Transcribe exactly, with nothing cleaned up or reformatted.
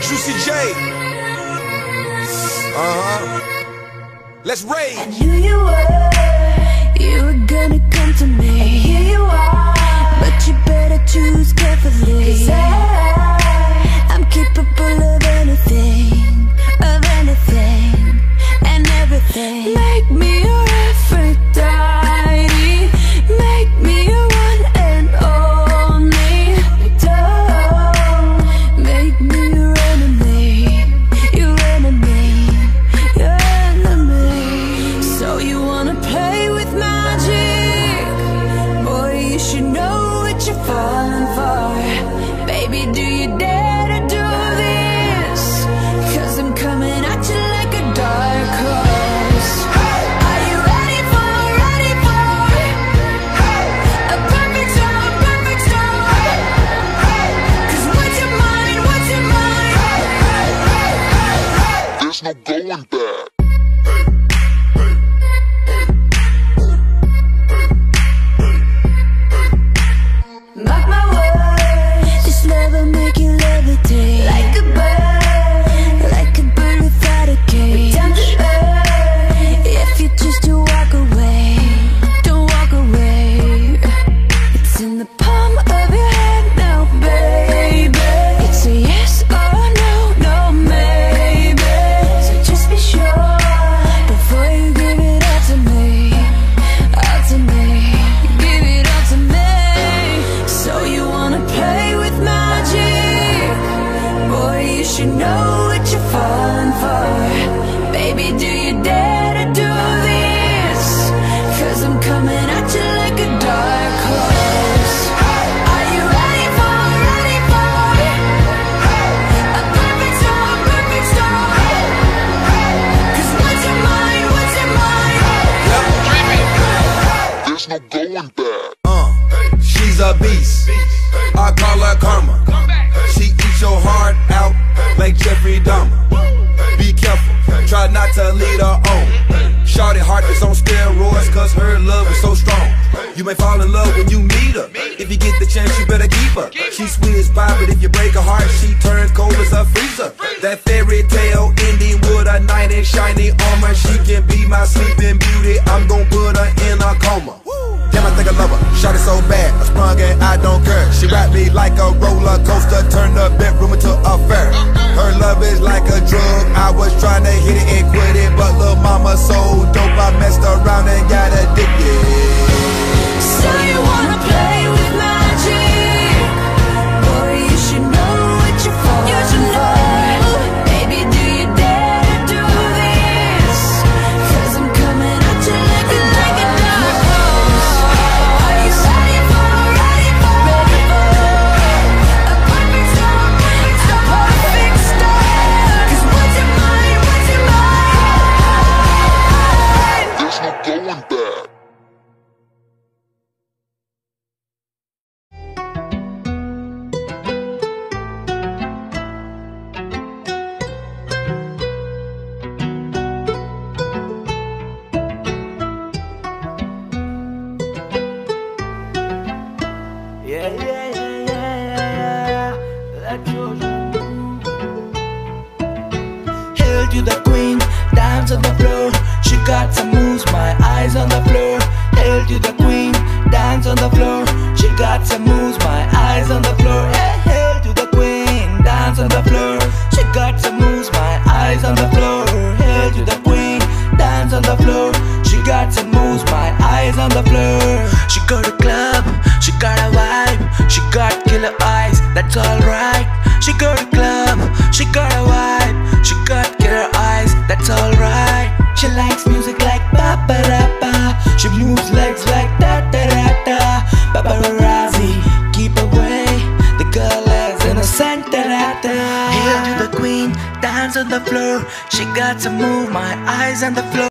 Juicy J. Uh-huh. Let's rage. I knew you were, you were gonna come to me, and here you are. But you better choose carefully, 'cause I, I'm capable of anything, of anything, and everything. Make me your Aphrodite, make me your one and only. Don't make me your enemy, your enemy, your enemy. So you wanna play with magic? Boy, you should know what you're falling for. Baby, do you dare to do this? 'Cause I'm coming at you like a dark horse. Are you ready for, ready for a perfect storm, perfect storm? 'Cause what's your mind, what's your mind? There's no going back. Mark my words, this love will make you levitate like a bird, like a bird without a cage. Down to earth, if you choose to walk away, don't walk away. It's in the palm of your hand now, baby. It's a yes or no, no maybe. So just be sure before you give it all to me, all to me. Give it all to me. So you wanna play with magic? Boy, you should know what you're falling for. Baby, do you dare to do this? 'Cause I'm coming at you like a dark horse. Are you ready for, ready for a perfect storm, perfect storm? 'Cause what's your mind, what's your mind? There's no going back. Uh, she's a beast. I call her karma. She eats your heart out like Jeffrey Dahmer. Be careful, try not to lead her on. Shorty heart is on steroids, 'cause her love is so strong. You may fall in love when you meet her. If you get the chance, you better keep her. She's sweet as pie, but if you break her heart, she turns cold as a freezer. That fairy tale ending with a knight in shiny armor. She can be my sleeping beauty. I'm gon' put her in a coma. Damn, I think I love her. Shot it so bad, I sprung and I don't care. She wrapped me like a roller coaster, turned the bedroom into a fair. Her love is like a drug. I was trying to hit it and quit it, but lil' mama so dope, I messed around and got addicted. So you wanna play with magic? Boy, you should know what you're falling for. Baby, do you dare to do this? 'Cause I'm coming at you like a, like a dark horse. Are you ready for, ready for a perfect storm, a perfect storm? 'Cause what's your mind, what's your mind? There's no going back. Yeah, yeah, yeah, yeah, yeah. Let's go. Hail to the queen, dance on the floor. She got some moves, my eyes on the floor. Hail to the queen, dance on the floor. She got some moves, my eyes on the floor. Hey, hail to the queen, dance on the floor. She got some moves, my eyes on the floor. Hail to the queen, dance on the floor. She got some moves, my eyes on the floor. She got a club, she got a vibe, she got killer eyes, that's alright. She got a club, she got a vibe, she got killer eyes, that's alright. She likes music like ba-ba-da-ba. She moves legs like da-da-da-da. Paparazzi, keep away, the girl is innocent, da-da-da. Hail to the queen, dance on the floor. She got to move, my eyes on the floor.